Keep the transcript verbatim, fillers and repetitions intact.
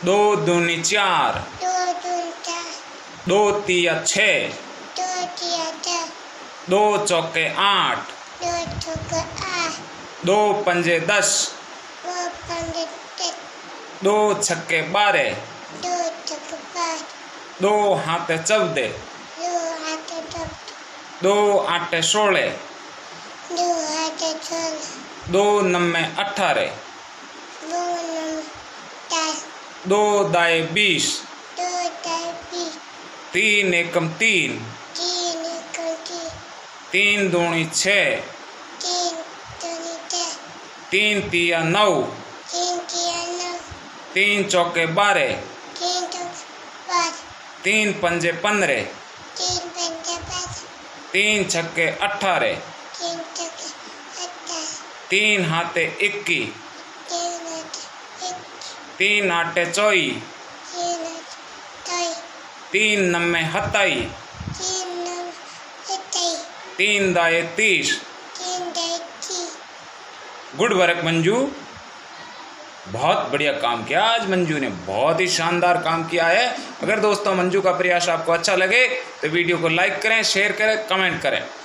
दो दूनी चार। दो दूनी चार। दो तिया छः। दो तिया छः। दो चौके आठ। दो चौके आठ। दो पंजे दस। दो पंजे दस। दो छक्के बारह। दो छक्के बारह। दो हाथे चौदह। दो हाथे चौदह। दो आठे सोलह। दो हाथे सोलह। दो नम्मे अठारह। दो नौ दस। दो दाए बीस। दो दाए बीस। तीन एकम तीन। तीन एकम तीन। तीन दूनी छः। तीन दूनी छः। तीन तिया नौ। तीन तिया नौ। तीन चौके बारह। तीन चौके बारह। तीन पंजे पंद्रह। तीन पंजे पंद्रह। तीन छक्के अठारह। तीन छक्के अठारह। तीन हाथे इक्की। तीन हाथे इक्की। तीन आठे चौई। तीन आठे चौई। तीन नम्मे हताई। तीन नौ सताई। तीन दाए तीस। तीन दाए तीस। गुड वर्क मंजू, बहुत बढ़िया काम किया आज मंजू ने, बहुत ही शानदार काम किया है। अगर दोस्तों मंजू का प्रयास आपको अच्छा लगे तो वीडियो को लाइक करें, शेयर करें, कमेंट करें।